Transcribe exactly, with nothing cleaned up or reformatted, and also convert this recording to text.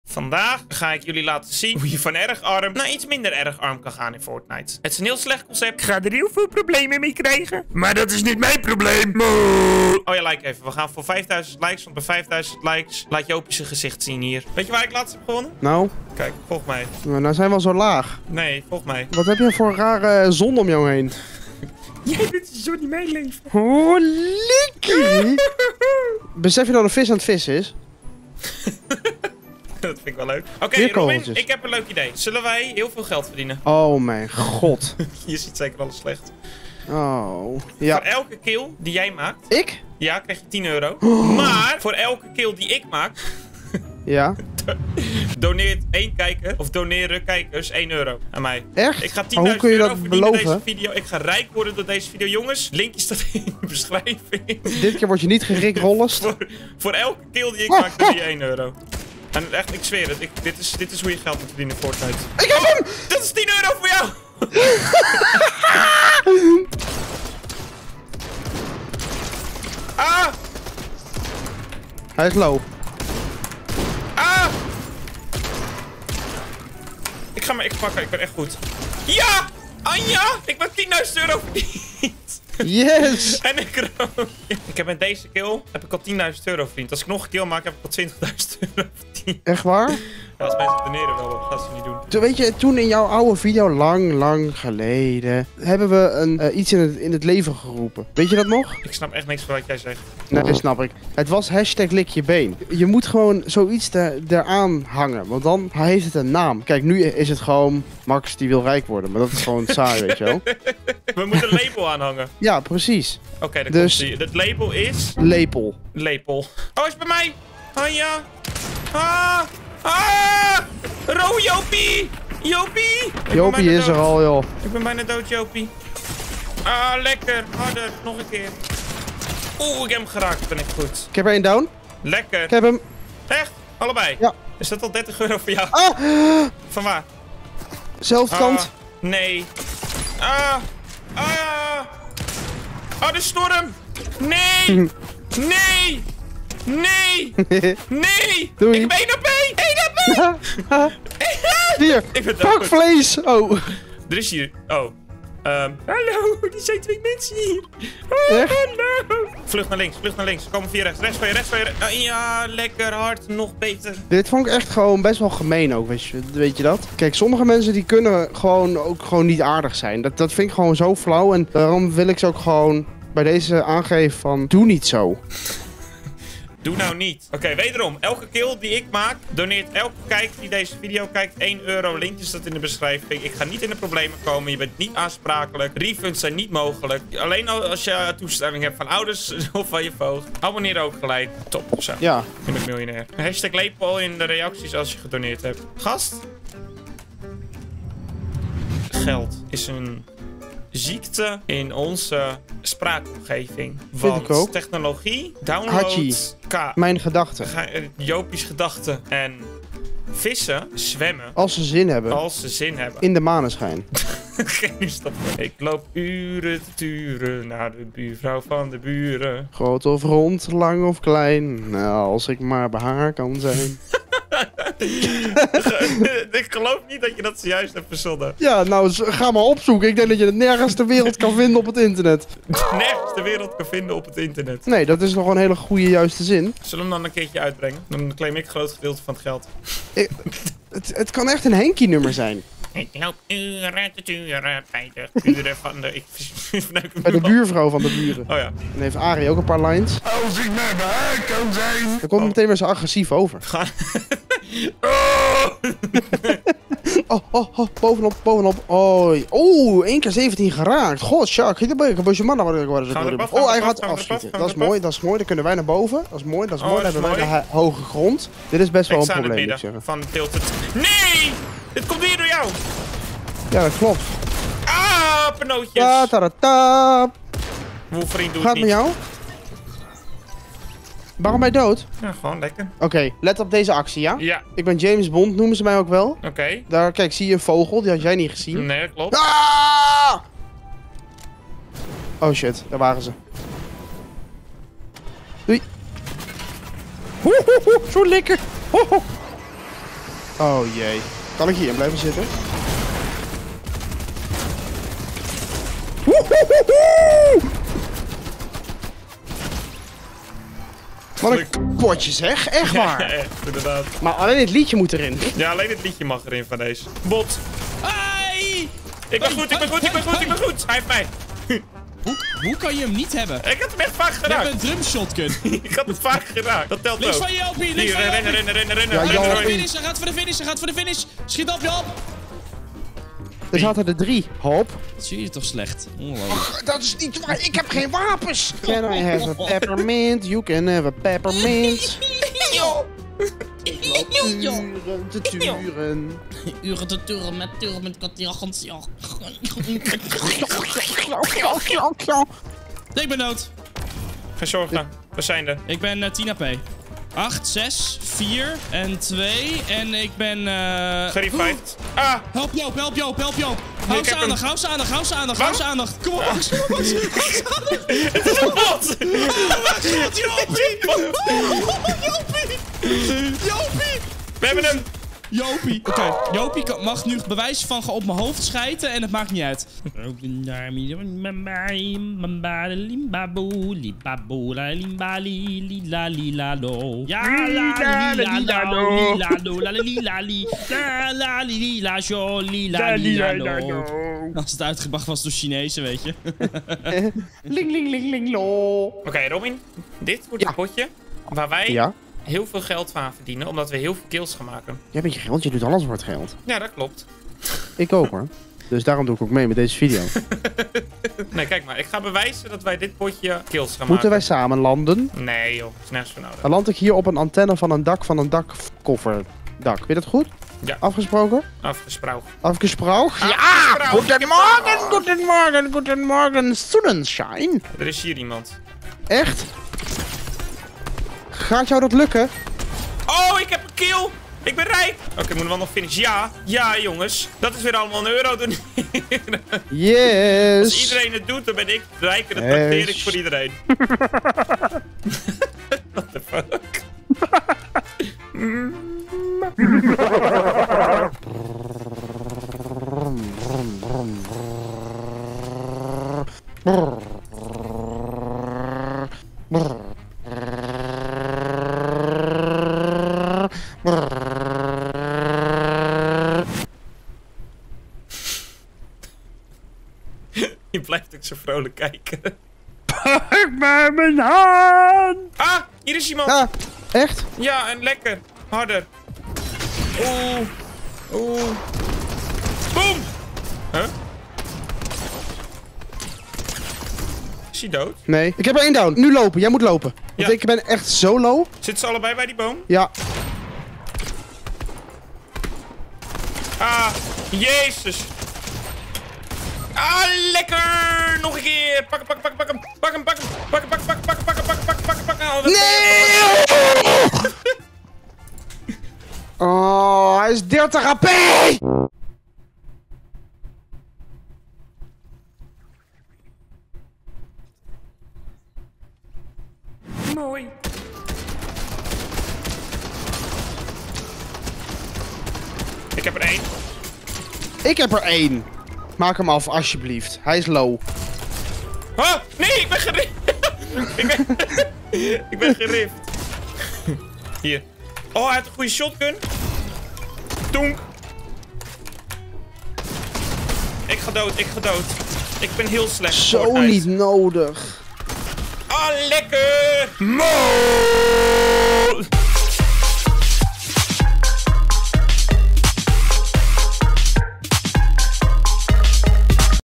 Vandaag ga ik jullie laten zien hoe je van erg arm naar iets minder erg arm kan gaan in Fortnite. Het is een heel slecht concept. Ik ga er heel veel problemen mee krijgen. Maar dat is niet mijn probleem. Oh ja, like even. We gaan voor vijfduizend likes. Want bij vijfduizend likes laat Jopie zijn gezicht zien hier. Weet je waar ik laatst heb gewonnen? Nou? Kijk, volg mij. Nou zijn we al zo laag. Nee, volg mij. Wat heb je voor rare zon om jou heen? Jij bent zo niet mijn leven. Oh, likkie! Besef je dat een vis aan het vissen is? Dat vind ik wel leuk. Oké, Weer Robin, kogeltjes. ik heb een leuk idee. Zullen wij heel veel geld verdienen? Oh mijn god. Je ziet zeker alles slecht. Oh. Ja. Voor elke kill die jij maakt, Ik? ja, krijg je tien euro. Maar voor elke kill die ik maak, Ja. doneert één kijker, of doneren kijkers één euro aan mij. Echt? Ik ga Maar hoe kun tienduizend je euro dat verdienen deze beloven? video. Ik ga rijk worden door deze video. Jongens, linkje staat in de beschrijving. Dit keer word je niet gerikrollest. voor, voor elke kill die ik maak, doneer je één euro. En echt, ik zweer het. Ik, dit, is, dit is hoe je geld moet verdienen in Fortnite. Ik heb hem! Dat is tien euro voor jou! Ah! Hij is low. Ah! Ik ga mijn X pakken, ik ben echt goed. Ja! Anja! Ik ben tienduizend euro verdiend. Yes! En ik rook. Ik heb met deze kill heb ik al tienduizend euro verdiend. Als ik nog een kill maak, heb ik al twintigduizend euro verdiend. Echt waar? Ja, als mensen doneren wel, dat gaan ze niet doen. Toen, weet je, toen in jouw oude video, lang, lang geleden, hebben we een, uh, iets in het, in het leven geroepen. Weet je dat nog? Ik snap echt niks van wat jij zegt. Nee, dat snap ik. Het was hashtag lik je been. Je moet gewoon zoiets er, eraan hangen, want dan heeft het een naam. Kijk, nu is het gewoon Max die wil rijk worden, maar dat is gewoon saai, weet je wel. We moeten een label aanhangen. Ja, precies. Oké, okay, dan Dus- komt ie. Het label is... Lepel. Lepel. Oh, is bij mij! Anja! Ah! Ah! Ro, Jopie! Jopie! Ik ben Jopie bijna is er dood. al, joh. Ik ben bijna dood, Jopie. Ah, lekker. Harder. Nog een keer. Oeh, ik heb hem geraakt. Ben ik goed. Ik heb er één down. Lekker. Ik heb hem. Echt? Allebei? Ja. Is dat al dertig euro voor jou? Ah! Van waar? Zelfde Ah, kant. nee. Ah! Ah! Ah, de storm! Nee! Nee! Nee! Nee! Doei. Ik heb één op één! één op één! Hier. Ik ben Pak dood. vlees. Oh. Er is hier... Oh. Um, hallo, er zijn twee mensen hier. Oh, Echt? hallo. Vlucht naar links, vlucht naar links. We komen via rechts. Rechts van je, rechts van je. Ah, ja, lekker hard. Nog beter. Dit vond ik echt gewoon best wel gemeen ook, weet je, weet je dat? Kijk, sommige mensen die kunnen gewoon ook gewoon niet aardig zijn. Dat, dat vind ik gewoon zo flauw en daarom wil ik ze ook gewoon bij deze aangeven van doe niet zo. Doe nou niet. Oké, okay, wederom. Elke kill die ik maak, doneert elke kijker die deze video kijkt één euro. Linkje staat in de beschrijving. Ik ga niet in de problemen komen. Je bent niet aansprakelijk. Refunds zijn niet mogelijk. Alleen als je toestemming hebt van ouders of van je voogd. Abonneer ook gelijk. Top. Zo. Ja. Ben ik miljonair. Hashtag lepel in de reacties als je gedoneerd hebt. Gast? Geld is een ziekte in onze spraakomgeving. Want ik ook. technologie, Hachi. downloads, K. Mijn gedachten. Ga- eh, Jopie's gedachten en vissen, zwemmen, Als ze zin hebben. als ze zin hebben. In de maneschijn. Geen stop. Ik loop uren te turen naar de buurvrouw van de buren. Groot of rond, lang of klein. Nou, als ik maar bij haar kan zijn. Ik geloof niet dat je dat zojuist hebt verzonnen. Ja, nou, z- ga maar opzoeken. Ik denk dat je het nergens ter wereld kan vinden op het internet. Nergens ter wereld kan vinden op het internet. Nee, dat is nog een hele goede, juiste zin. Zullen we hem dan een keertje uitbrengen? Dan claim ik een groot gedeelte van het geld. Ik- het, het kan echt een Henkie-nummer zijn. Ik loop uren te turen bij de buren van de... Ik verneuk hem Bij de nu al. buurvrouw van de buren. Oh ja. En heeft Arie ook een paar lines. Als ik maar bij haar kan zijn. Dan komt het meteen weer zo agressief over. Ga... Oh! Oh, oh, oh, bovenop, bovenop. Oh, oh, één keer zeventien geraakt. God, Shark. Gaan we erop af, gaan we Oh, hij erop gaat af, gaan we afschieten. erop af? Dat is mooi, dat is mooi. Dan kunnen wij naar boven. Dat is mooi, dat is Oh, mooi. Dan dat is hebben wij mooi. de hoge grond. Dit is best wel Ik een sta in het probleem, moet ik midden zeggen. van Tilted. Nee! Dit komt weer door jou! Ja, dat klopt. Ah, penootjes! Ta ta ta ta. Wolverine doet Gaat het met niet. jou? Waarom ben je dood? Ja, gewoon lekker. Oké, let op deze actie, ja? Ja, Ik ben James Bond, noemen ze mij ook wel. oké. Daar, kijk, zie je een vogel. Die had jij niet gezien. Nee, dat klopt. Ah! Oh shit, daar waren ze. Doei. Ho, ho, ho, zo lekker. Ho, ho. Oh jee. Kan ik hierin blijven zitten? Woehoehoe! Wat een potje zeg, echt waar. Ja, echt, inderdaad. Maar alleen het liedje moet erin. Ja, alleen het liedje mag erin van deze. Bot. Hey! Ik ben goed, ik ben goed, ik ben goed, ik ben goed. Hij heeft mij. Hoe, hoe kan je hem niet hebben? Ik had hem echt vaak Je hebt geraakt. een drum shotgun. Ik had het vaak geraakt. Dat telt Links ook. van Jopie, links Hier, van rennen, Jopie. rennen, rennen, rennen. Ja, rennen, Gaat voor de rennen. finish, hij gaat voor de finish, hij gaat voor de finish. Schiet op, Joop. Er zaten er drie. Hop. Dat zie je toch slecht. Ongelooflijk. Dat is niet waar, ik heb geen wapens. Can I have a peppermint? You can have a peppermint. Uren te turen. Uren te turen met turen met katjaggens. Ja. Ik ben dood. Geen zorgen, we zijn er. Ik ben uh, tien A P. acht, zes, vier en twee. En ik ben... eh Gerevived. Ah, Help Joop, help Joop, help Joop. Hou ik ze heb aandacht, hem. hou ze aandacht, hou ze aandacht, hou ze aandacht. Kom op, Max, kom op, Max. Hou ze aandacht. het is een bot! Wat, Jopie! Oh, Jopie! Jopie! We hebben hem! Jopie. Oké, okay. Jopie kan, mag nu bewijs van op mijn hoofd schijten en het maakt niet uit. Als het uitgebracht was door Chinezen, weet je. Ling ling ling ling lo. Oké, okay, Robin. Dit wordt Ja. een potje waar wij Ja? heel veel geld van verdienen, omdat we heel veel kills gaan maken. Jij bent je geld, je doet alles voor het geld. Ja, dat klopt. Ik ook hoor. Dus daarom doe ik ook mee met deze video. Nee, kijk maar. Ik ga bewijzen dat wij dit potje kills gaan Moeten wij maken. samen landen? Nee joh, is nergens voor nodig. Dan land ik hier op een antenne van een dak van een dakkofferdak. Weet je dat goed? Ja. Afgesproken? Afgesproken. Afgesproken? Ja! Goedemorgen, goedemorgen, goedemorgen, sunshine. Er is hier iemand. Echt? Gaat jou dat lukken? Oh, ik heb een kill! Ik ben rijk! Oké, okay, moeten we wel nog finishen? Ja, ja jongens. Dat is weer allemaal een euro doneren. Yes. Als iedereen het doet, dan ben ik rijk en dat Yes. trakteer ik voor iedereen. What the fuck? Je blijft ook zo vrolijk kijken. Pak maar mijn hand. Ah, hier is iemand. Ah, echt? Ja, en lekker. Harder. Oeh. Oeh. Boom. Huh? Is hij dood? Nee. Ik heb er één down. Nu lopen. Jij moet lopen. Want Ja. ik ben echt zo low. Zitten ze allebei bij die boom? Ja. Ah, jezus. Ah, lekker. Nog een keer. Pak hem, pak hem, pak hem, pak hem. Pak hem, pak hem. Pak hem, pak hem, pak hem, pak hem, pak hem, pak hem, pak hem, pak hem. Oh, wat- Nee! Oh, hij is dertig A P! Mooi. Ik heb er één. Ik heb er één. Maak hem af, alsjeblieft. Hij is low. Ah, nee, ik ben gerift. ik ben, ik ben gerift. Hier. Oh, hij heeft een goede shotgun. Tonk. Ik ga dood, ik ga dood. Ik ben heel slecht. Zo Fortnite. niet nodig. Ah, lekker. Mo!